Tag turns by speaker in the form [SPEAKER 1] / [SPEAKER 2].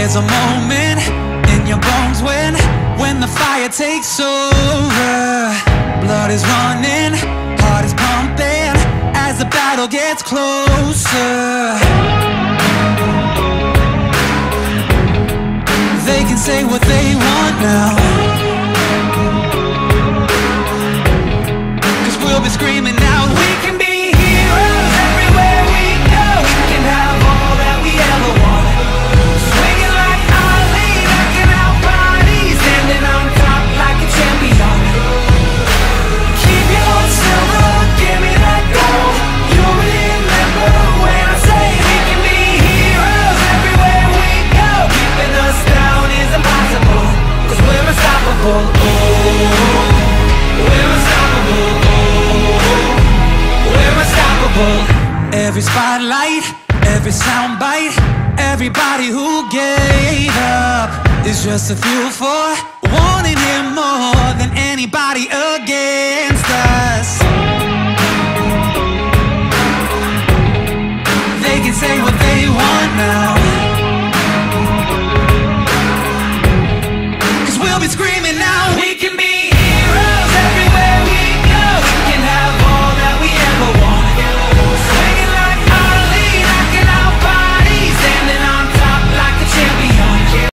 [SPEAKER 1] There's a moment in your bones when the fire takes over. Blood is running, heart is pumping as the battle gets closer. They can say what they want now, 'cause we'll be screaming out, we can be heroes everywhere we go. We can have all that we ever want. Swinging like Ali, knocking out bodies, standing on top like a champion. Keep your heart silver, give me that gold. You'll remember when I say we can be heroes everywhere we go. Keeping us down is impossible, 'cause we're unstoppable. Oh, we're unstoppable. Oh, we're unstoppable. Every spotlight, every soundbite, everybody who gave up is just a fuel for wanting him more than anybody against us. They can say what they want now, 'cause we'll be screaming